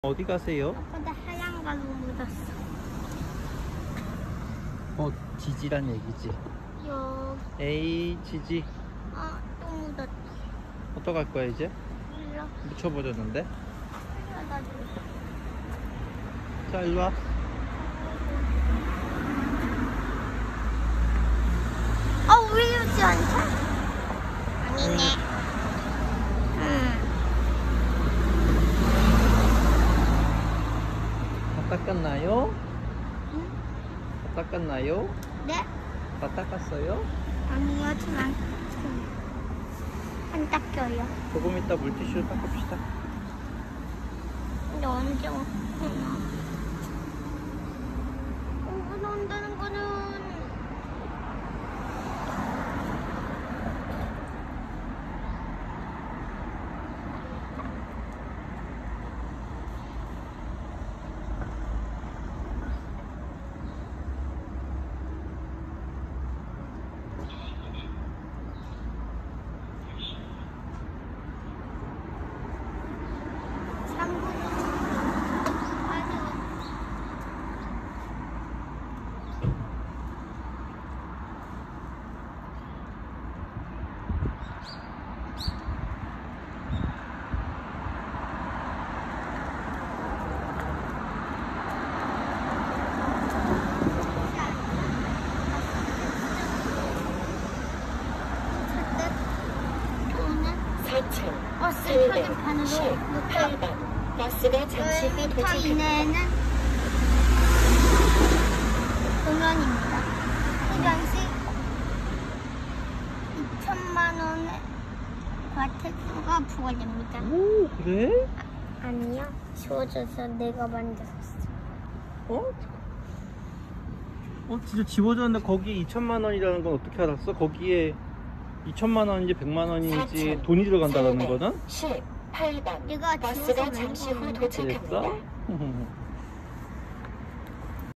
어디 가세요? 아빠 나 하얀 걸로 묻었어. 지지란 얘기지. 여기. 에이, 지지. 또 묻었다. 어떡할 거야, 이제? 몰라. 묻혀버렸는데? 흘러가지고. 자, 일로 와. 우리 유지 않자? 아니네. 다 닦았나요? 응? 다 닦았나요? 네? 다 닦았어요? 아니요, 저랑 안 닦여요. 조금 이따 물티슈로 닦읍시다. 근데 언제 오나? 오늘 온다는 거는 버스 표지판으로 8번 버스가 잠시 후 10m 도착합니다. 이내에는 공연입니다. 해변시 2천만 원의 과태료가 부과됩니다. 오, 그래? 아니요, 지워져서 내가 만들었어. 진짜 지워졌는데 거기에 2천만 원이라는 건 어떻게 알았어? 거기에 2천만 원인지 100만 원인지 돈이 들어간다는 거는? 18번 내가 버스가 지워서 잠시 후 만든 도착합니다. 그랬어?